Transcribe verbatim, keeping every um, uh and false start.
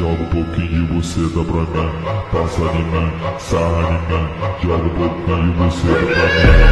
joga um pouquinho de buceta pra mim, passa em mim, sarra em mim, joga um pouquinho de buceta pra mim.